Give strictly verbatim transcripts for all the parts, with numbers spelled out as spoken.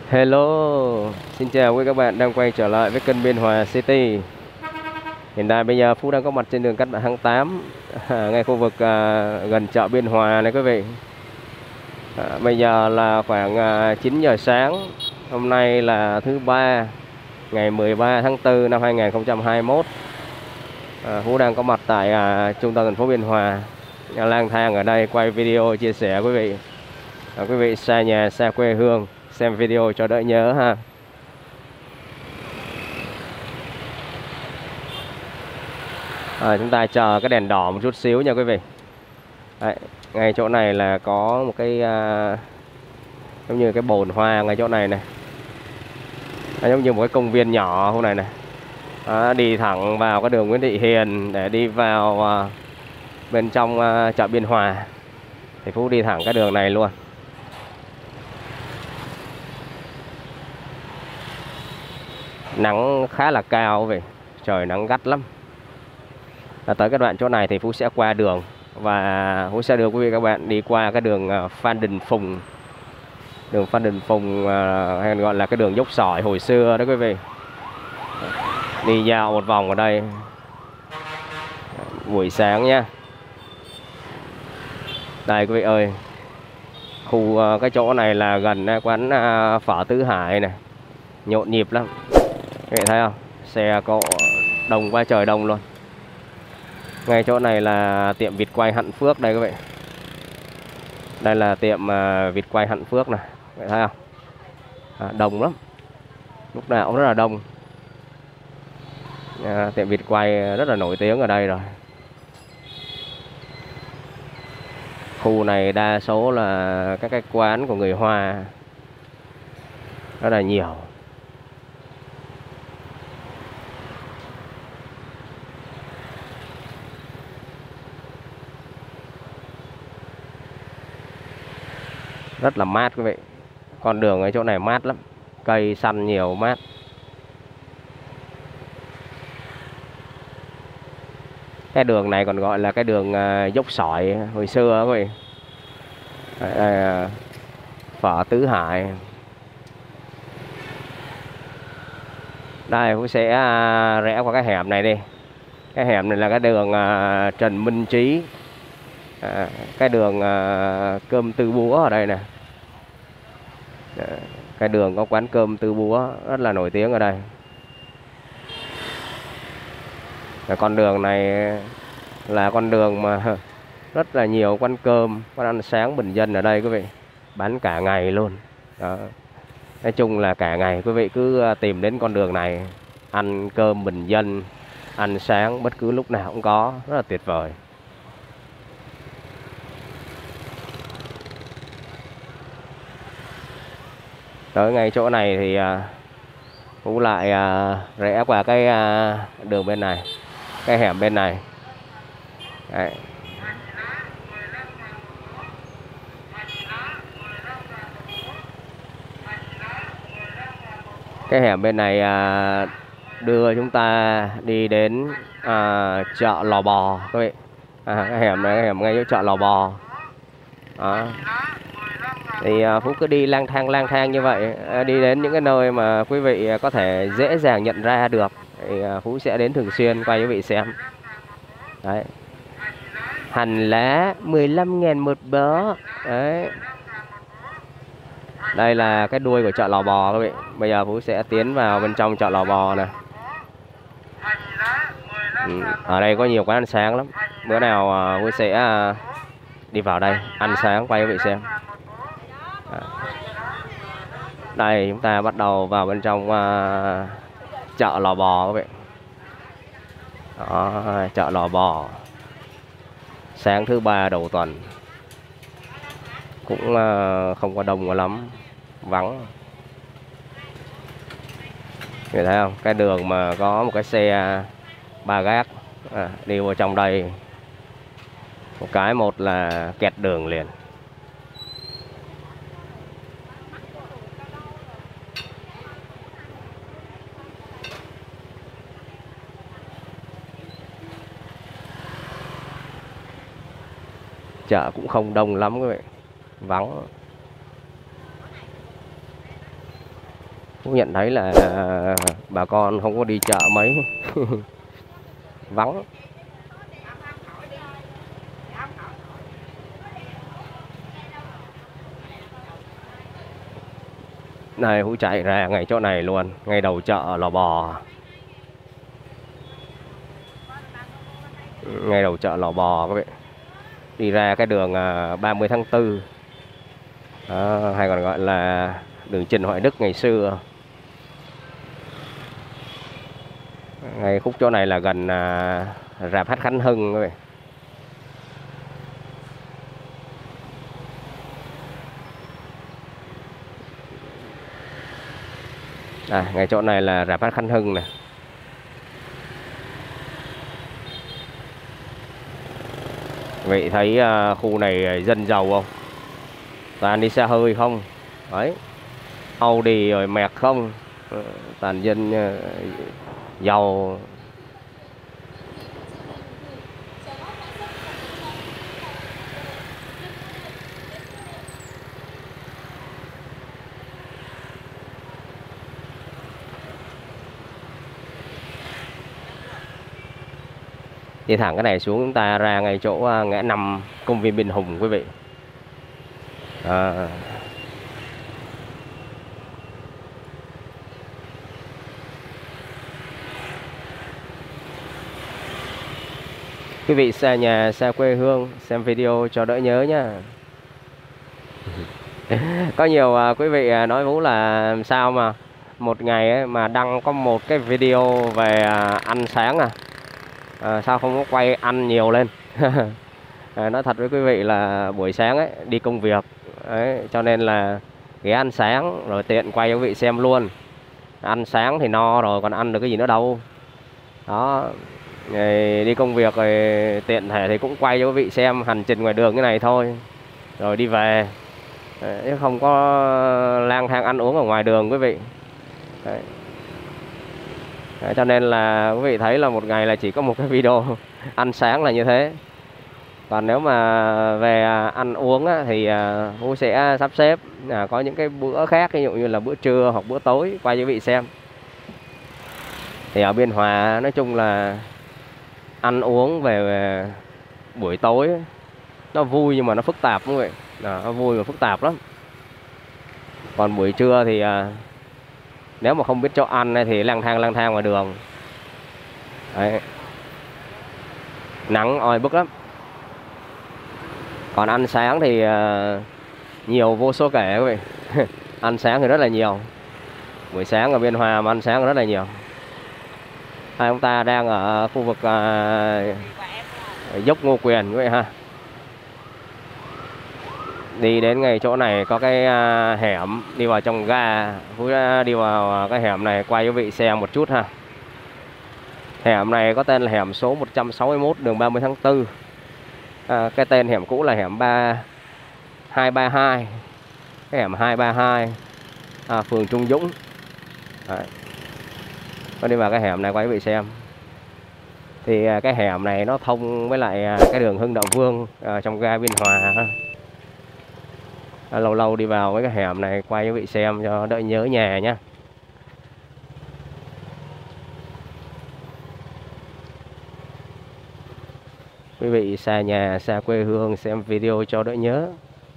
Hello, xin chào quý các bạn đang quay trở lại với kênh Biên Hòa City. Hiện tại bây giờ Phú đang có mặt trên đường Cách Mạng tháng tám, à, ngay khu vực à, gần chợ Biên Hòa này quý vị. À, bây giờ là khoảng à, chín giờ sáng. Hôm nay là thứ ba, ngày mười ba tháng tư năm hai nghìn không trăm hai mươi mốt. À, Phú đang có mặt tại à, trung tâm thành phố Biên Hòa, à, lang thang ở đây quay video chia sẻ quý vị. À, quý vị xa nhà, xa quê hương xem video cho đỡ nhớ ha. À, chúng ta chờ cái đèn đỏ một chút xíu nha quý vị. Đấy, ngay chỗ này là có một cái à, giống như cái bồn hoa ngay chỗ này này. À, giống như một cái công viên nhỏ hôm này này. À, đi thẳng vào cái đường Nguyễn Thị Hiền để đi vào à, bên trong à, chợ Biên Hòa. Thì Phú đi thẳng cái đường này luôn. Nắng khá là cao quý vị, trời nắng gắt lắm. À, tới cái đoạn chỗ này thì Phú sẽ qua đường và Phú sẽ đưa quý vị các bạn đi qua cái đường Phan Đình Phùng. Đường Phan Đình Phùng hay gọi là cái đường dốc sỏi hồi xưa đó quý vị. Đi dạo một vòng ở đây buổi sáng nha. Đây quý vị ơi, khu cái chỗ này là gần quán phở Tứ Hải này, nhộn nhịp lắm. Quý vị thấy không? Xe cộ đông quá trời đông luôn. Ngay chỗ này là tiệm vịt quay Hạnh Phước đây quý vị. Đây là tiệm uh, vịt quay Hạnh Phước này, quý vị thấy không? À, đông lắm, lúc nào cũng rất là đông. À, tiệm vịt quay rất là nổi tiếng ở đây rồi. Khu này đa số là các cái quán của người Hoa rất là nhiều. Rất là mát quý vị. Con đường ở chỗ này mát lắm, cây xanh nhiều, mát. Cái đường này còn gọi là cái đường uh, dốc sỏi hồi xưa quý vị. uh, Phở Tứ Hải. Đây cũng sẽ uh, rẽ qua cái hẻm này đi. Cái hẻm này là cái đường uh, Trần Minh Trí. À, cái đường à, cơm Tư Búa ở đây nè. À, cái đường có quán cơm Tư Búa rất là nổi tiếng ở đây. À, con đường này là con đường mà rất là nhiều quán cơm, quán ăn sáng bình dân ở đây quý vị, bán cả ngày luôn. Đó. Nói chung là cả ngày quý vị cứ tìm đến con đường này ăn cơm bình dân, ăn sáng bất cứ lúc nào cũng có, rất là tuyệt vời. Tới ngay chỗ này thì à, cũng lại à, rẽ qua cái à, đường bên này, cái hẻm bên này. Đấy. Cái hẻm bên này à, đưa chúng ta đi đến à, chợ Lò Bò các vị. À, cái hẻm này, cái hẻm ngay chỗ chợ Lò Bò. Đó. Thì uh, Phú cứ đi lang thang lang thang như vậy, uh, đi đến những cái nơi mà quý vị uh, có thể dễ dàng nhận ra được thì uh, Phú sẽ đến thường xuyên quay quý vị xem. Đấy. Hành lá mười lăm ngàn một bó. Đấy. Đây là cái đuôi của chợ Lò Bò quý vị. Bây giờ Phú sẽ tiến vào bên trong chợ Lò Bò này. Ừ, ở đây có nhiều quán ăn sáng lắm. Bữa nào uh, Phú sẽ uh, đi vào đây ăn sáng quay quý vị xem. Đây chúng ta bắt đầu vào bên trong uh, chợ Lò Bò các bạn. Đó, chợ Lò Bò. Sáng thứ ba đầu tuần. Cũng uh, không có đông lắm, vắng. Người thấy không? Cái đường mà có một cái xe ba gác à, đi vào trong đây. Một cái một là kẹt đường liền. Chợ cũng không đông lắm các bạn, vắng. Phú nhận thấy là bà con không có đi chợ mấy. Vắng. Này Phú chạy ra ngay chỗ này luôn, ngay đầu chợ Lò Bò. Ngay đầu chợ Lò Bò các bạn. Đi ra cái đường ba mươi tháng tư. Đó, hay còn gọi là đường Trần Hoài Đức ngày xưa. Ngay khúc chỗ này là gần à, rạp hát Khánh Hưng các bạn. À, ngay chỗ này là rạp hát Khánh Hưng nè. Vậy thấy à, khu này dân giàu không? Toàn đi xe hơi không? Đấy. Audi rồi Merc không? Toàn dân uh, giàu. Đi thẳng cái này xuống chúng ta ra ngay chỗ ngã năm công viên Biên Hùng quý vị. À. Quý vị xa nhà, xa quê hương xem video cho đỡ nhớ nhá. Có nhiều uh, quý vị uh, nói Vũ là sao mà một ngày ấy, mà đăng có một cái video về uh, ăn sáng à, à sao không có quay ăn nhiều lên. À, nói thật với quý vị là buổi sáng ấy đi công việc ấy, cho nên là ghé ăn sáng rồi tiện quay cho quý vị xem luôn. Ăn sáng thì no rồi còn ăn được cái gì nữa đâu. Đó, rồi đi công việc rồi tiện thể thì cũng quay cho quý vị xem hành trình ngoài đường cái này thôi, rồi đi về. Chứ không có lang thang ăn uống ở ngoài đường quý vị. Đấy. Đấy, cho nên là quý vị thấy là một ngày là chỉ có một cái video ăn sáng là như thế. Còn nếu mà về ăn uống á, thì Vũ sẽ sắp xếp à, có những cái bữa khác, ví dụ như là bữa trưa hoặc bữa tối quay cho quý vị xem. Thì ở Biên Hòa nói chung là ăn uống về, về buổi tối nó vui nhưng mà nó phức tạp quý vị. À, nó vui và phức tạp lắm. Còn buổi trưa thì à, nếu mà không biết chỗ ăn thì lang thang lang thang ngoài đường. Đấy. Nắng oi bức lắm. Còn ăn sáng thì uh, nhiều vô số kể quý vị. Ăn sáng thì rất là nhiều. Buổi sáng ở Biên Hòa mà ăn sáng rất là nhiều. Hai ông ta đang ở khu vực uh, dốc Ngô Quyền quý vị ha. Đi đến ngay chỗ này có cái uh, hẻm đi vào trong ga. Phú đi vào cái hẻm này quay cho quý vị xem một chút ha. Hẻm này có tên là hẻm số một trăm sáu mươi mốt đường ba mươi tháng tư. À, cái tên hẻm cũ là hẻm ba hai ba hai. Cái hẻm hai ba hai à, phường Trung Dũng. Đấy. Con đi vào cái hẻm này quay quý vị xem. Thì à, cái hẻm này nó thông với lại à, cái đường Hưng Đạo Vương à, trong ga Biên Hòa. À, lâu lâu đi vào với cái hẻm này quay quý vị xem cho đỡ nhớ nhà nhé. Quý vị xa nhà, xa quê hương xem video cho đỡ nhớ.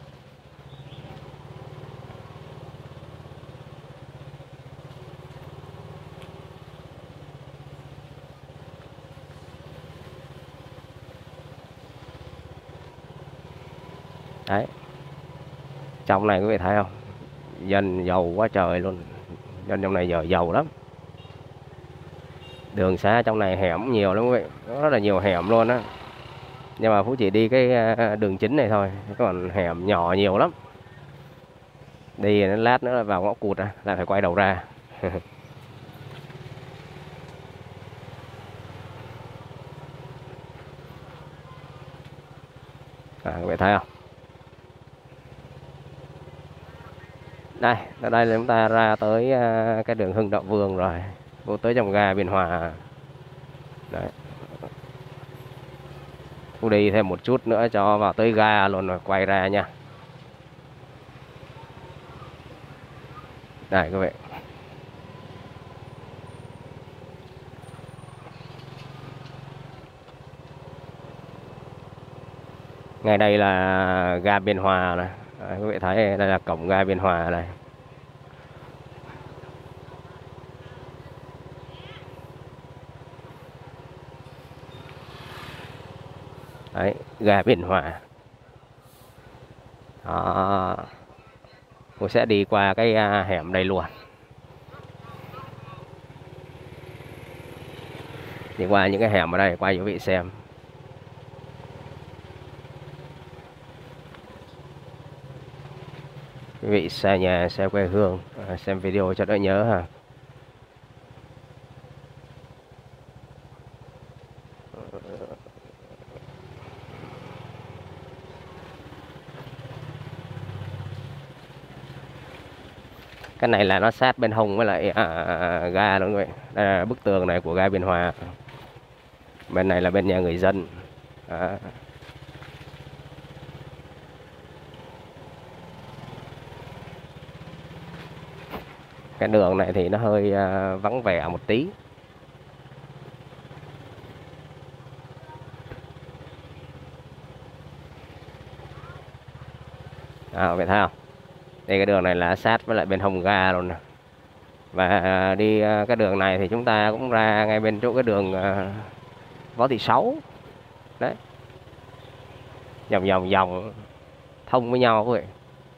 Đấy. Trong này quý vị thấy không? Dân giàu quá trời luôn. Dân trong này giờ giàu lắm. Đường xá trong này hẻm nhiều lắm quý vị. Rất là nhiều hẻm luôn á. Nhưng mà Phú chỉ đi cái đường chính này thôi, còn hẻm nhỏ nhiều lắm. Đi lát nữa là vào ngõ cụt à, lại phải quay đầu ra. À, các bạn thấy không? Đây, ở đây là chúng ta ra tới cái đường Hưng Đạo Vương rồi, vô tới trong ga Biên Hòa. Đấy. Phú đi thêm một chút nữa cho vào tới ga luôn rồi quay ra nha. Đây các bạn. Ngay đây là ga Biên Hòa này. Đấy, quý vị thấy đây là cổng ga Biên Hòa này. Đấy, ga Biên Hòa. Đó. Tôi sẽ đi qua cái hẻm đây luôn. Đi qua những cái hẻm ở đây qua quý vị xem. Quý vị xa nhà, xa quê hương, xem video cho đỡ nhớ ha. Cái này là nó sát bên hông với lại à, ga luôn quý vị. Đây là bức tường này của ga Biên Hòa. Bên này là bên nhà người dân. Đó. Cái đường này thì nó hơi à, vắng vẻ một tí. À, vậy thấy không? Đây cái đường này là sát với lại bên hông ga luôn nè. Và đi cái đường này thì chúng ta cũng ra ngay bên chỗ cái đường Võ Thị Sáu. Đấy. Vòng vòng vòng thông với nhau quý vị.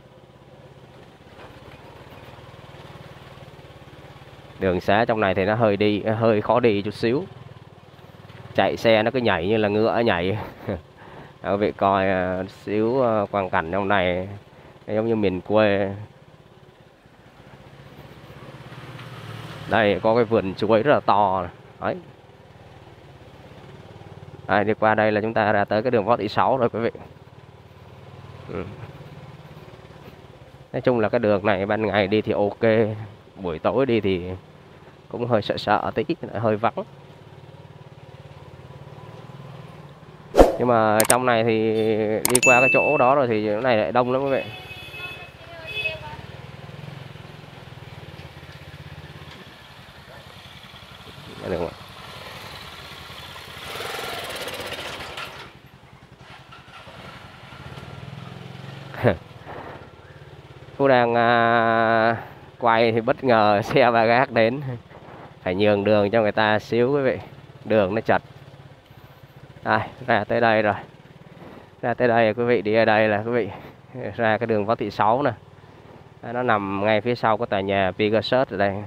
Đường xá trong này thì nó hơi đi hơi khó đi chút xíu. Chạy xe nó cứ nhảy như là ngựa nhảy. Quý vị coi xíu quang cảnh trong này giống như miền quê. Đây có cái vườn chuối rất là to. Đấy. Đây, đi qua đây là chúng ta ra tới cái đường Võ Thị Sáu rồi quý vị. Ừ. Nói chung là cái đường này ban ngày đi thì ok, buổi tối đi thì cũng hơi sợ sợ tí, hơi vắng. Nhưng mà trong này thì đi qua cái chỗ đó rồi thì cái này lại đông lắm quý vị. Được không? Cô đang à, quay thì bất ngờ xe ba gác đến, phải nhường đường cho người ta xíu quý vị, đường nó chật. Đây, ra tới đây rồi, ra tới đây quý vị, đi ở đây là quý vị ra cái đường Võ Thị Sáu nè. Nó nằm ngay phía sau của tòa nhà Pegasus ở đây.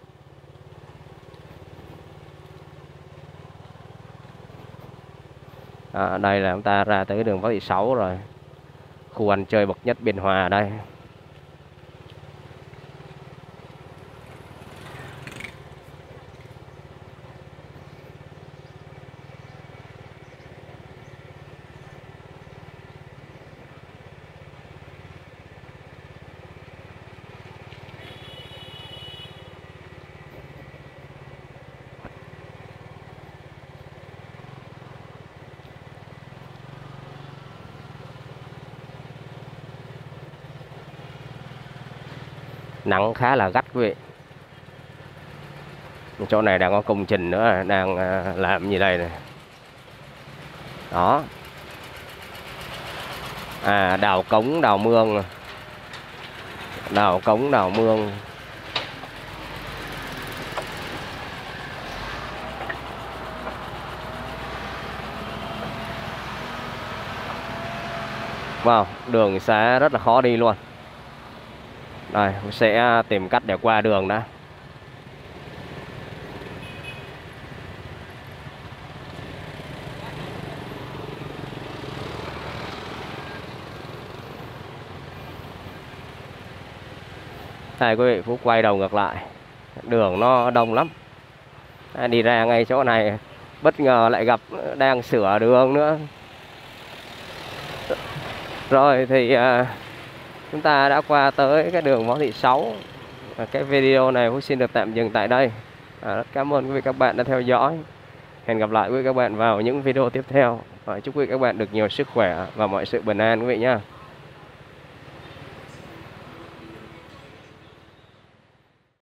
À, đây là chúng ta ra tới đường Võ Thị Sáu rồi, khu ăn chơi bậc nhất Biên Hòa đây. Nắng khá là gắt quý vị. Chỗ này đang có công trình nữa, đang làm gì đây này. Đó. À, đào cống, đào mương. Đào cống, đào mương. Wow, đường xá rất là khó đi luôn. Đây, sẽ tìm cách để qua đường đã. Đây quý vị, Phú quay đầu ngược lại. Đường nó đông lắm. Đây, đi ra ngay chỗ này bất ngờ lại gặp đang sửa đường nữa. Rồi thì à, chúng ta đã qua tới cái đường Võ Thị Sáu. Cái video này Phú xin được tạm dừng tại đây. À, rất cảm ơn quý vị các bạn đã theo dõi. Hẹn gặp lại quý vị các bạn vào những video tiếp theo. Và chúc quý vị các bạn được nhiều sức khỏe và mọi sự bình an quý vị nhé.